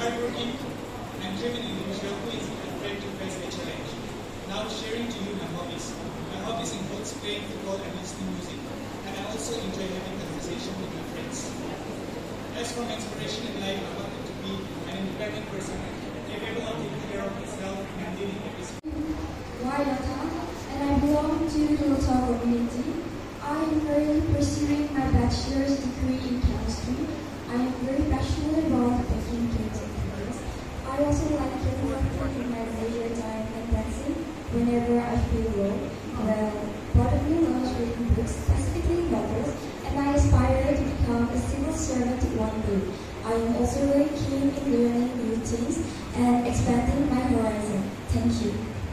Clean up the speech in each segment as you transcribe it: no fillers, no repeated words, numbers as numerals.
hardworking, and driven individual who is afraid to face a challenge. Now sharing to you my hobbies. My hobbies include playing football and listening music, and I also enjoy having conversation with my friends. As for my inspiration in life, I wanted to be an independent person, capable of taking care of myself and living a peaceful life. And I belong to the local community. I am currently pursuing my bachelor's degree in chemistry. I am very passionate about baking cakes and cookies. I also like working in my leisure time and dancing whenever I feel low. Well, part of me loves reading books, specifically novels, and I aspire to become a civil servant one day. I am also very keen in learning new things and expanding my horizon. Thank you.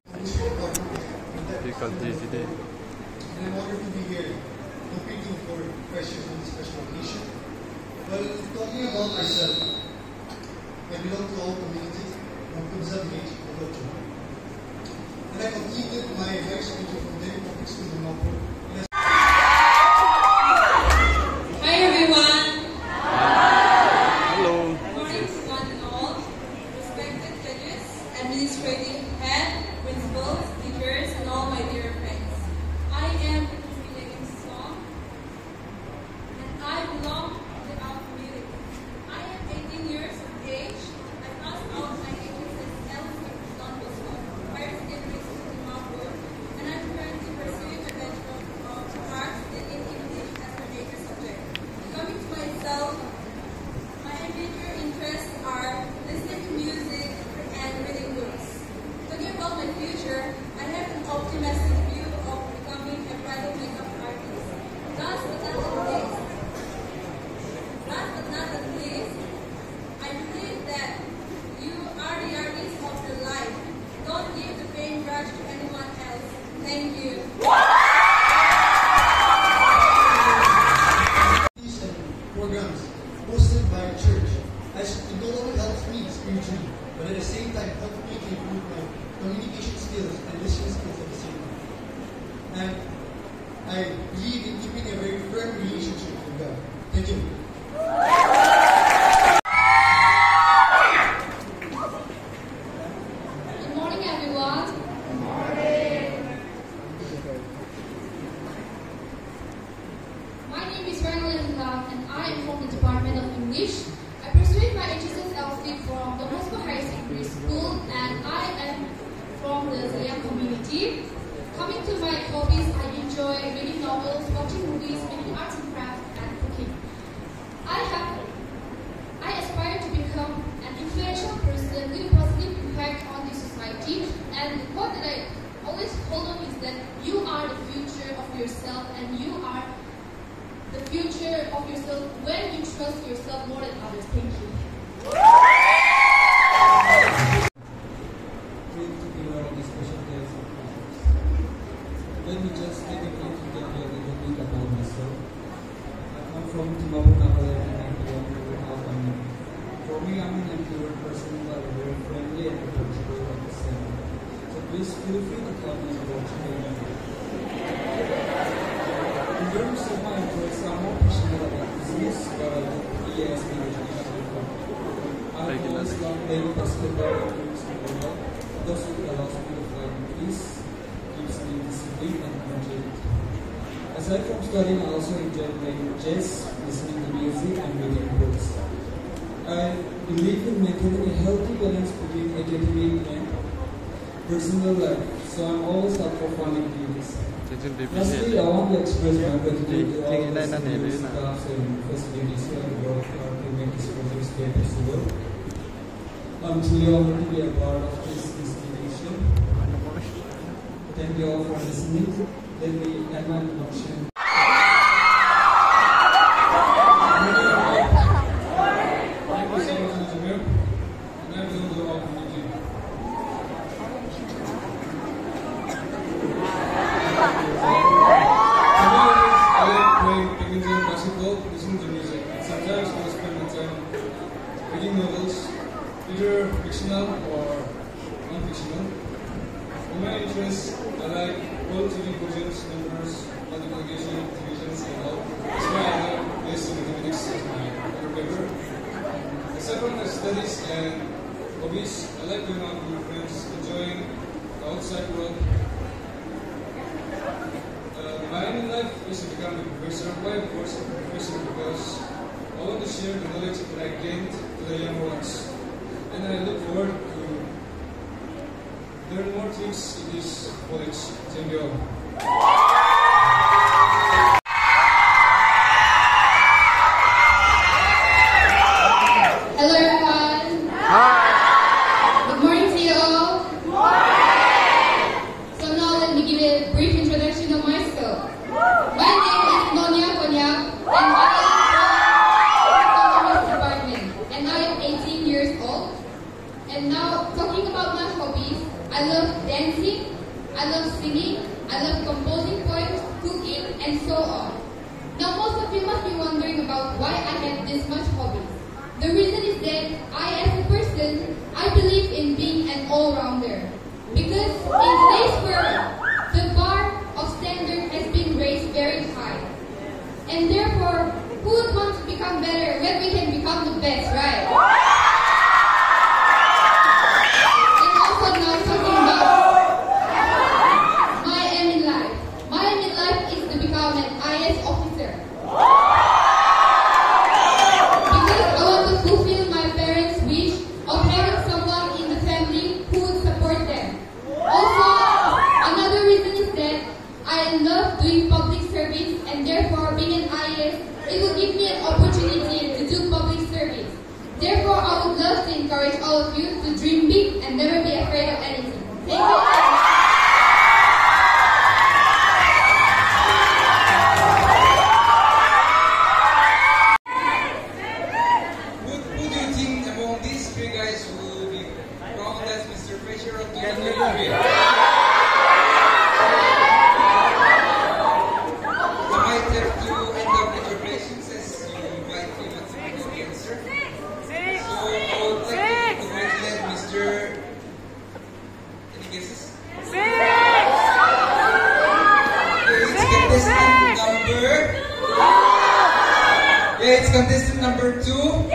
And I'm honored to be here competing for Freshers on this special occasion. Well, talking about myself, I belong to all communities from Kubza village to Rocho. And I completed my high school from Dimapur Freshers in Dimapur. Hi everyone! Hello! Good morning to one and all, respected judges, administrative head, principals, teachers, and all my dear friends. I am Living Song, and I belong to our community. I am 18 years of age. I passed out my HSSL from Don Bosco, Fire Secondary School in Dimapur, and I'm currently pursuing a Bachelor of Arts in English as my major subject. Coming to myself, my major interests are listening to music and reading books. Talking about my future, I have an optimistic view of becoming a private makeup artist. Last but not least, I believe that you are the artist of your life. Don't give the paintbrush to anyone else. Thank you. And programs hosted by a church has not only helped me spiritually, but at the same time helped me to improve my communication skills and listening skills at the same time. And I believe in keeping a very firm relationship with God. Thank you. Good morning, everyone. Good morning. My name is Rangalinda, and I am from the Department of English. I pursued my HSSLC from the Moscow High Secondary School, and I am from the Zayang community. Coming to my hobbies, I enjoy reading novels, watching movies, making arts and crafts, and cooking. I aspire to become an influential person with a positive impact on the society. And the quote that I always hold on is that you are the future of yourself, and you are the future of yourself when you trust yourself more than others. Thank you. Let me just take a minute to tell you a little bit about myself. I'm from Dimapur, and I belong to the community. For me, I'm an introvert person, but very friendly and approachable at the same time. So please feel free to call me about me. In terms of my interests, I'm more passionate about business, but I do ESP education. I've always loved playing basketball and doing football. Thus, it allows me to fly in peace, keeps me disciplined and energetic. Aside from studying, I also enjoy playing chess, listening to music, and reading books. I believe in maintaining a healthy balance between academic and personal life, so I'm always up for fun activities. Lastly, I want to express my gratitude to all the students, staff, and facilities who have worked hard to make this project stay possible. I'm truly honored to be a part of this institution. Thank you all for listening. Let me end my introduction. Reading novels, either fictional or non-fictional. In my interests, I like all TV programs, numbers, multiplication, divisions, and all. That's why I love this mathematics as my other paper. Aside from the studies and hobbies, I like going out with my friends, enjoying the outside world. My aim in life is to become a professor. Why, of course, a professor? Because I want to share the knowledge that I gained to the younger ones. And I look forward to learn more things in this college. Thank you all. Hello everyone. Good morning to you all. So now let me give a brief introduction of myself. My name is Nonya Konyak and I am from the department and I am 18 years old. And now talking about my hobbies, I love dancing, I love singing, I love composing poems, cooking and so on. Now most of you must be wondering about why I have this much hobbies. The reason is that I, as a person, I believe in being an all-rounder. Because in today's world, the bar of standard has been raised very high. And therefore, who would want to become better when we can become the best, right? And also now talking about my aim in life. My aim in life is to become an IAS officer. It will give me an opportunity to do public service. Therefore, I would love to encourage all of you to dream big and never be afraid of anything. Thank you. Who do you think among these three guys will be crowned as Mr. Fresher of 2023? It's contestant number 2.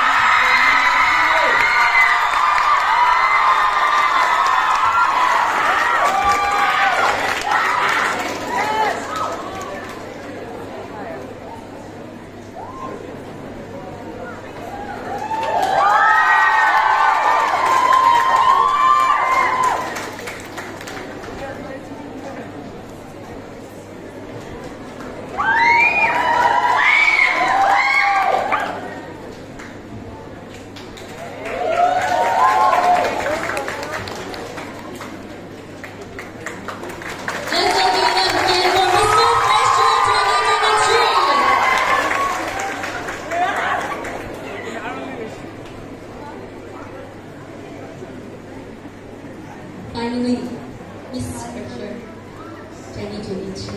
Finally, Miss Fresher 2022.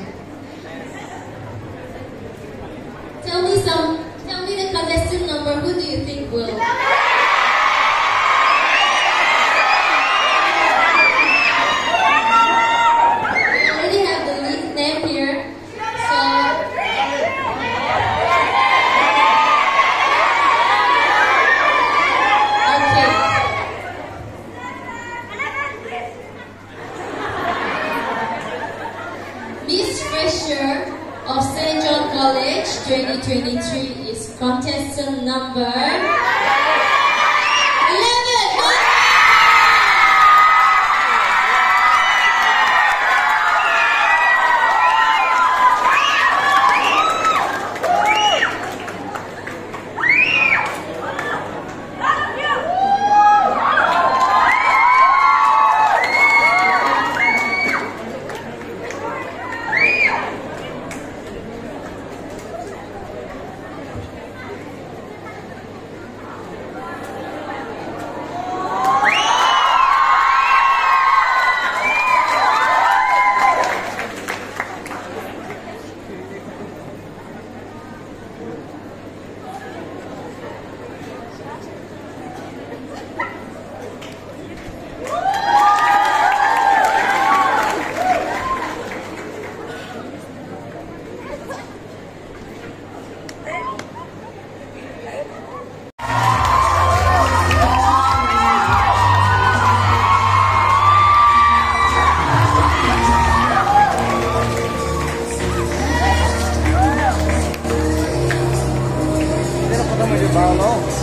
Tell me the contestant number. Who do you think will? We already have the lead name here, so. Miss Fresher of St. John College 2023 is contestant number 11. Malo.